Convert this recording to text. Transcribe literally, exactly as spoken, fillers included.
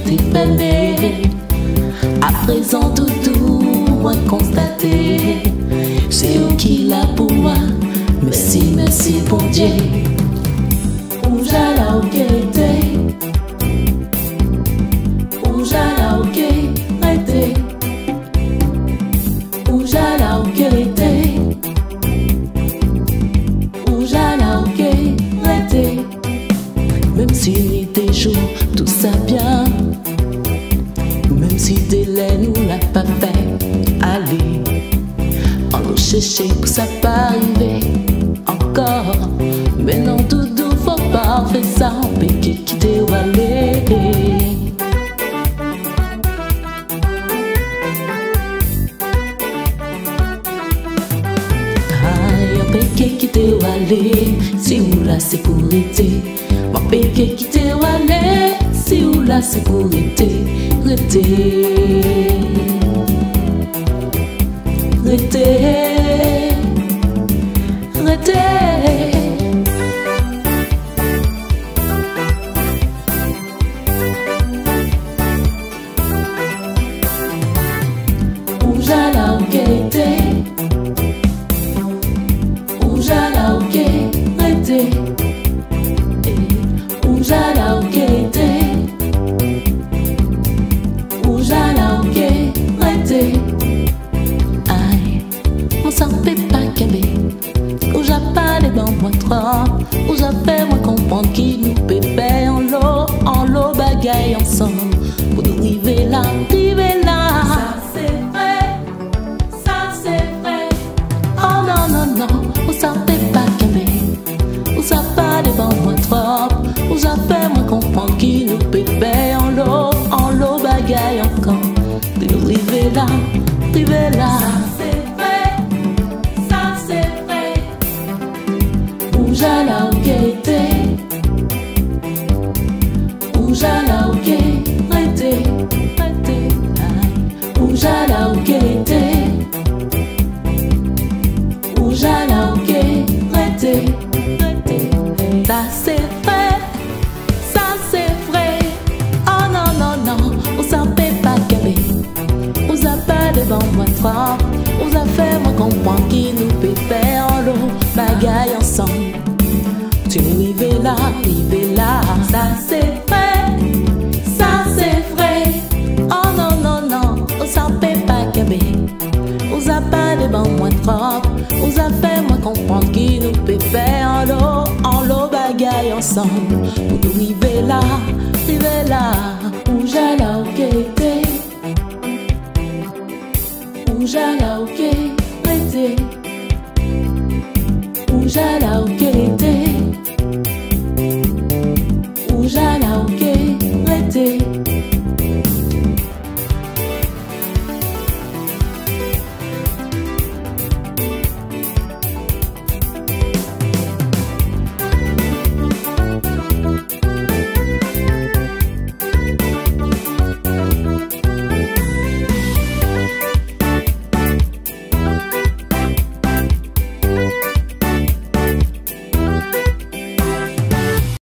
t'es fermé. À présent tout tout moi constaté, c'est où qui l'a pour moi. Merci, merci bon Dieu. Où j'allais au guetter, où j'allais au guetter, où j'allais au guetter, où j'allais au guetter. Même si nuit et jour tout ça bien, même si délai nous l'a pas fait, allez, on nous chercher pour ça pas arriver encore. Mais non tout doux faut pas faire ça, mais qui quitter ou aller. Aïe, on peut quitter ou aller, si ou la sécurité. On peut quitter ou aller, si ou la sécurité. Rete, rete, rete. Où j'allais au guetter, où j'allais au guetter, où j'allais au guetter, où j'allais au guetter. Aïe, on s'en fait pas qu'aimer. Où j'ai pas les dans moi trop, où j'ai fait moi comprendre qu'il nous pépait en l'eau, en l'eau bagaille ensemble. Pour nous arriver là, arriver là. Ça c'est vrai, ça c'est vrai. Oh non, non, non, où ça fait pas qu'aimer. Où ça pas les dans moi trop, où j'ai fait moi comprendre qu'il nous pépait en l'eau, en l'eau bagaille encore. Pour nous arriver là, arriver là. Où j'allais au guetter, où j'allais au guetter, où j'allais au guetter, où j'allais au guetter. Ça c'est vrai, ça c'est vrai. Oh non non non, on s'en fait pas gaver. On s'en pas devant moi trop, on s'en fait moi comprendre qu'il nous peut faire en l'eau bagaille ensemble. Tu nous arrives là, arrives là. Ça c'est vrai, ça c'est vrai. Oh non non non, on s'en fait pas gaver. On s'en pas devant moi trop, on s'en fait moi comprendre qu'il nous peut faire en l'eau, en l'eau bagaille ensemble. Pour nous arriver là, arriver là. Où j'allais au guetter, où j'allais au guetter, où j'allais au guetter.